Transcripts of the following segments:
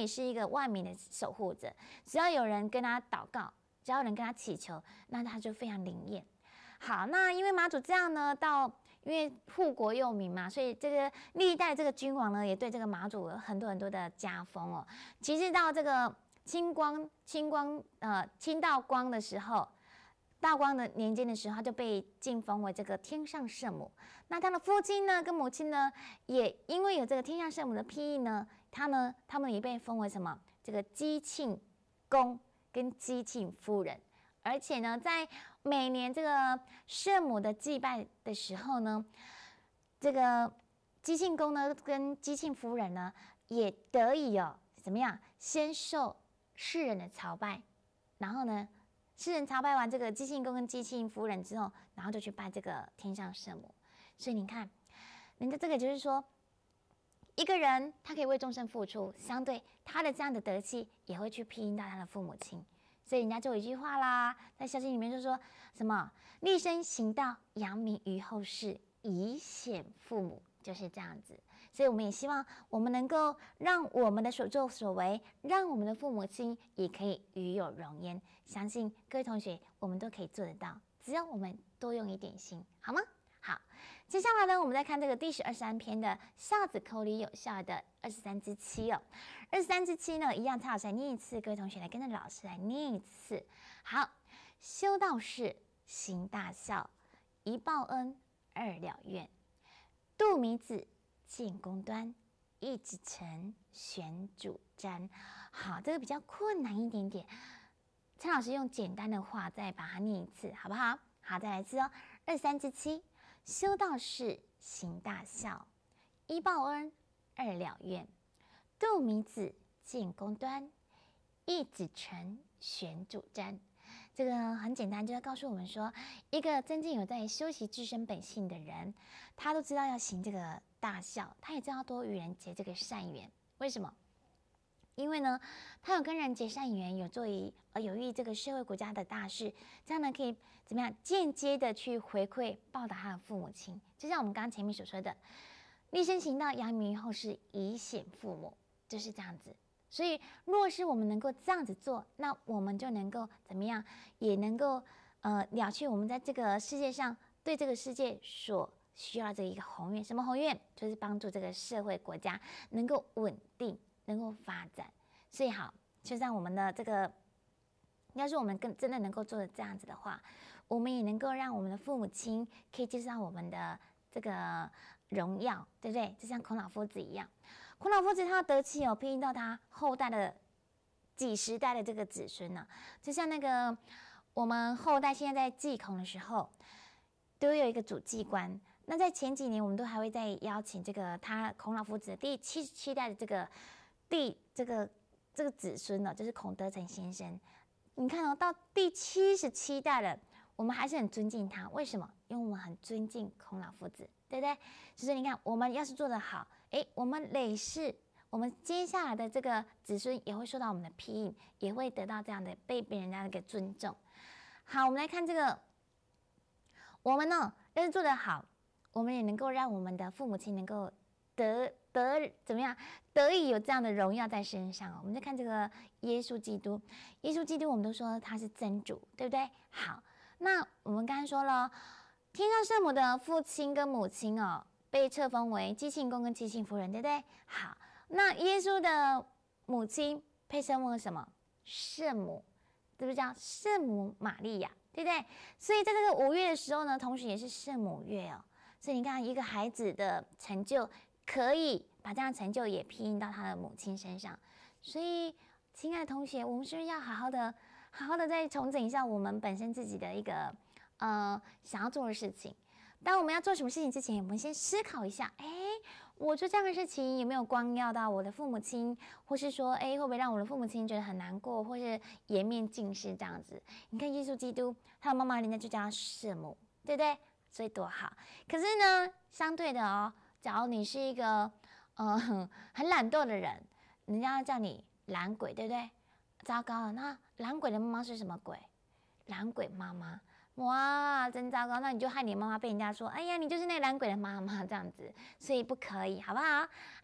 也是一个万民的守护者，只要有人跟他祷告，只要有人跟他祈求，那他就非常灵验。好，那因为妈祖这样呢，因为护国佑民嘛，所以这个历代这个君王呢，也对这个妈祖有很多的加封哦。其实到这个清道光的时候，道光的年间的时候，他就被晋封为这个天上圣母。那他的父亲呢，跟母亲呢，也因为有这个天上圣母的庇荫呢，他们也被封为什么？这个基庆公跟基庆夫人。而且呢，在每年这个圣母的祭拜的时候呢，这个基庆公呢跟基庆夫人呢，也得以怎么样，先受世人的朝拜，然后呢，世人朝拜完这个基庆公跟基庆夫人之后，然后就去拜这个天上圣母。所以你看，人家这个就是说，一个人他可以为众生付出，相对他的这样的德气，也会去庇荫到他的父母亲。所以人家就有一句话啦，在《孝经》里面就说什么“立身行道，扬名于后世，以显父母”，就是这样子。所以我们也希望我们能够让我们的所作所为，让我们的父母亲也可以与有荣焉。相信各位同学，我们都可以做得到，只要我们多用一点心，好吗？好，接下来呢，我们再看这个第13篇的孝子口里有孝的23之7哦。23之7呢，一样，蔡老师来念一次，各位同学来跟着老师来念一次。好，修道士，行大孝，一报恩，二了愿，度迷子，建功端，一指成，悬主瞻。好，这个比较困难一点点，蔡老师用简单的话再把它念一次，好不好？好，再来一次哦。23之7。修道士，行大孝，一报恩，二了愿，度迷子，建功端，一指成，悬主瞻。这个很简单，就要告诉我们说，一个真正有在修习自身本性的人，他都知道要行这个大孝，他也知道多与人结这个善缘。为什么？因为呢，他有跟人结善缘，有益这个社会国家的大事，这样呢可以怎么样间接的去回馈报答他的父母亲。就像我们刚刚前面所说的，立身行道，扬名于后世，以显父母，就是这样子。所以，若是我们能够这样子做，那我们就能够怎么样，也能够了却我们在这个世界上对这个世界所需要的一个宏愿。什么宏愿？就是帮助这个社会国家能够稳定。能够发展，所以好，就像我们的这个，要是我们真的能够做的这样子的话，我们也能够让我们的父母亲可以接受到我们的这个荣耀，对不对？就像孔老夫子一样，孔老夫子他得气庇荫到他后代的几十代的这个子孙呢，就像那个我们后代现在在祭孔的时候，都有一个主祭官。那在前几年，我们都还会再邀请这个孔老夫子的第77代的这个子孙呢，就是孔德成先生。你看哦，到第77代了，我们还是很尊敬他。为什么？因为我们很尊敬孔老夫子，对不对？所以你看，我们要是做得好，我们累世，我们接下来的这个子孙也会受到我们的庇荫，也会得到这样的被人家的一个尊重。好，我们来看这个，我们呢要是做得好，我们也能够让我们的父母亲能够怎么样得以有这样的荣耀在身上。我们再看这个耶稣基督，耶稣基督我们都说他是真主，对不对？好，那我们刚才说了，天上圣母的父亲跟母亲被册封为基庆公跟基庆夫人，对不对？好，那耶稣的母亲被称为什么？圣母，对不对？叫圣母玛利亚，对不对？所以在这个5月的时候呢，同时也是圣母月哦。所以你看，一个孩子的成就，可以把这样的成就也庇荫到他的母亲身上。所以，亲爱的同学，我们是不是要好好的再重整一下我们本身自己的一个想要做的事情？当我们要做什么事情之前，我们先思考一下：我做这样的事情有没有光耀到我的父母亲，或是说，会不会让我的父母亲觉得很难过，或是颜面尽失这样子？你看，耶稣基督，他的妈妈人家就叫他圣母，对不对？所以多好。可是呢，相对的假如你是一个很懒惰的人，人家要叫你懒鬼，对不对？糟糕了，那懒鬼的妈妈是什么鬼？懒鬼妈妈，哇，真糟糕！那你就害你妈妈被人家说，哎呀，你就是那个懒鬼的妈妈这样子，所以不可以，好不好？好，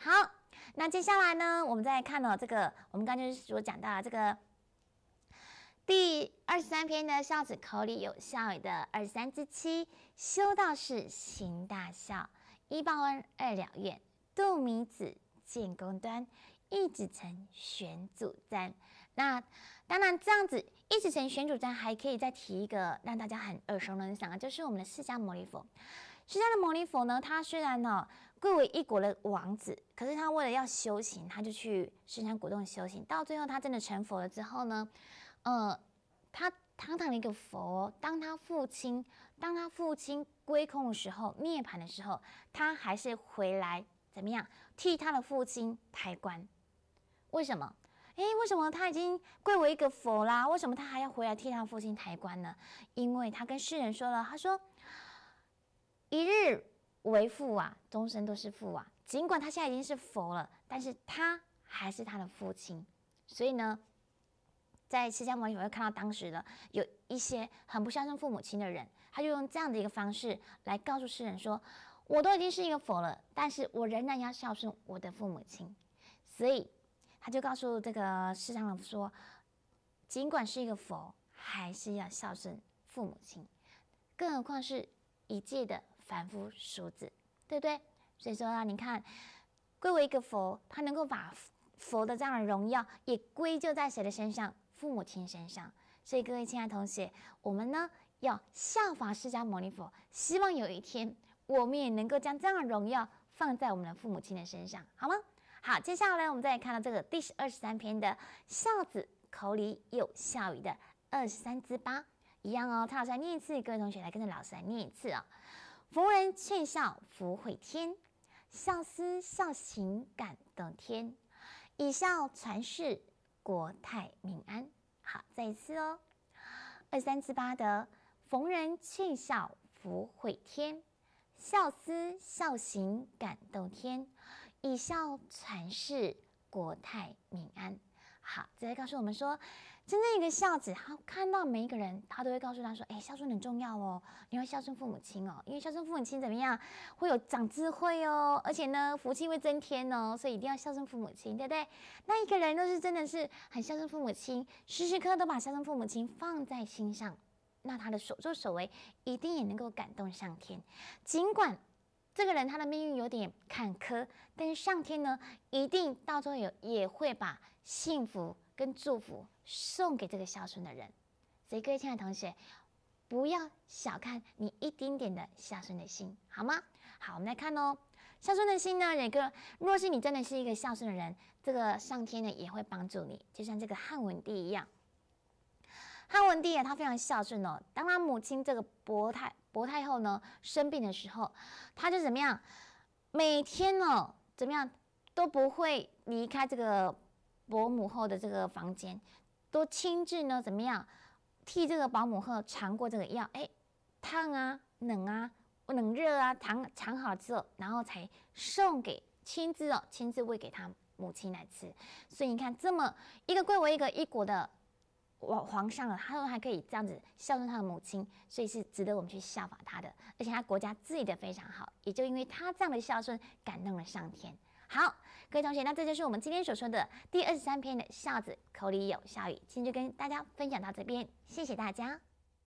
那接下来呢，我们再来看这个，我们刚才就是所讲到的这个第23篇的孝子口里有孝语的23之7，修道士行大孝，一报恩，二了愿，度米子，建功端，一指成，玄祖赞。那当然，这样子一指成玄祖赞，还可以再提一个让大家很耳熟能详的，就是我们的释迦牟尼佛。释迦的牟尼佛呢，他虽然贵为一国的王子，可是他为了要修行，他就去深山古洞修行。到最后，他真的成佛了之后呢，他堂堂的一个佛，当他父亲归空的时候，涅槃的时候，他还是回来怎么样替他的父亲抬棺？为什么？为什么他已经贵为一个佛啦？为什么他还要回来替他父亲抬棺呢？因为他跟世人说了，他说：“一日为父啊，终身都是父啊。尽管他现在已经是佛了，但是他还是他的父亲。所以呢，在释迦牟尼佛会看到当时的有一些很不孝顺父母亲的人，他就用这样的一个方式来告诉世人说：我都已经是一个佛了，但是我仍然要孝顺我的父母亲。所以他就告诉这个世上人说，尽管是一个佛，还是要孝顺父母亲，更何况是一介的凡夫俗子，对不对？所以说啊，你看，归为一个佛，他能够把佛的这样的荣耀也归咎在谁的身上？父母亲身上。所以各位亲爱的同学，我们呢要效法释迦牟尼佛，希望有一天我们也能够将这样的荣耀放在我们的父母亲的身上，好吗？好，接下来我们再来看到这个第23篇的孝子口里有孝语的23之8，一样哦。蔡老师来念一次，各位同学来跟着老师来念一次哦。逢人劝孝福会天，孝思孝行感动天，以孝传世国泰民安。好，再一次哦。23之8的逢人劝孝福会天，孝思孝行感动天，以孝传世国泰民安。好，这来告诉我们说，真正一个孝子，他看到每一个人，他都会告诉他说：“孝顺很重要哦，你要孝顺父母亲哦，因为孝顺父母亲怎么样，会有长智慧哦，而且呢，福气会增添哦，所以一定要孝顺父母亲，对不对？那一个人若是真的是很孝顺父母亲，时时刻刻都把孝顺父母亲放在心上，那他的所作所为一定也能够感动上天。尽管这个人他的命运有点坎坷，但是上天呢，一定到最后也会把幸福跟祝福送给这个孝顺的人。所以各位亲爱的同学，不要小看你一丁点的孝顺的心，好吗？好，我们来看哦，孝顺的心呢，若是你真的是一个孝顺的人，这个上天呢也会帮助你，就像这个汉文帝一样。汉文帝啊，他非常孝顺哦。当他母亲这个薄太后呢生病的时候，他就怎么样？每天呢怎么样都不会离开这个伯母后的这个房间，都亲自呢怎么样替这个保姆后尝过这个药？烫啊、冷啊、冷热啊，尝好之后，然后才送给亲自喂给他母亲来吃。所以你看，这么一个贵为一国的皇上了，他都还可以这样子孝顺他的母亲，所以是值得我们去效法他的。而且他国家治理得非常好，也就因为他这样的孝顺，感动了上天。好，各位同学，那这就是我们今天所说的第23篇的孝子口里有孝语，今天就跟大家分享到这边，谢谢大家。